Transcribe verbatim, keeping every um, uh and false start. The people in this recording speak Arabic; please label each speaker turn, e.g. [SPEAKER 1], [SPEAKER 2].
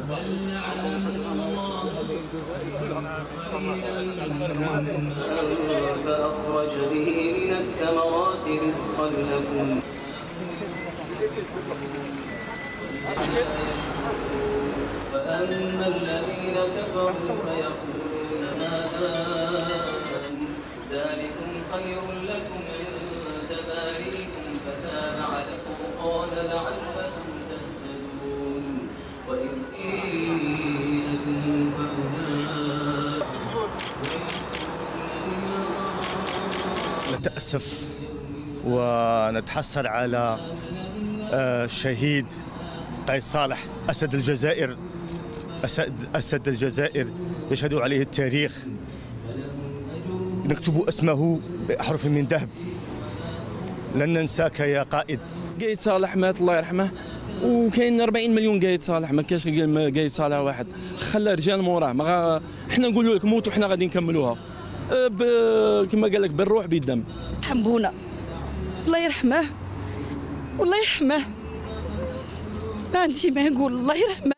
[SPEAKER 1] فأخرج به من الثمرات رزقا لكم فأما الذين كفروا فيقولون ماذا ذلكم خير لكم عند بارئكم فتاب عليكم قال لعلكم تهتدون وإذ إيأكم فأولئك
[SPEAKER 2] نتأسف ونتحسر على الشهيد قايد صالح أسد الجزائر. أسد, أسد الجزائر يشهد عليه التاريخ، نكتب اسمه بأحرف من ذهب، لن ننساك يا قائد.
[SPEAKER 3] قايد صالح مات الله يرحمه، وكاين أربعين مليون قايد صالح، ما كاينش قايد صالح واحد، خلى رجال موراه. ما احنا نقولوا لك موتوا، احنا غادي نكملوها كما قال لك بالروح بالدم.
[SPEAKER 4] حنبونا الله يرحمه والله يرحمه، ما عندي ما نقول، الله يرحمه.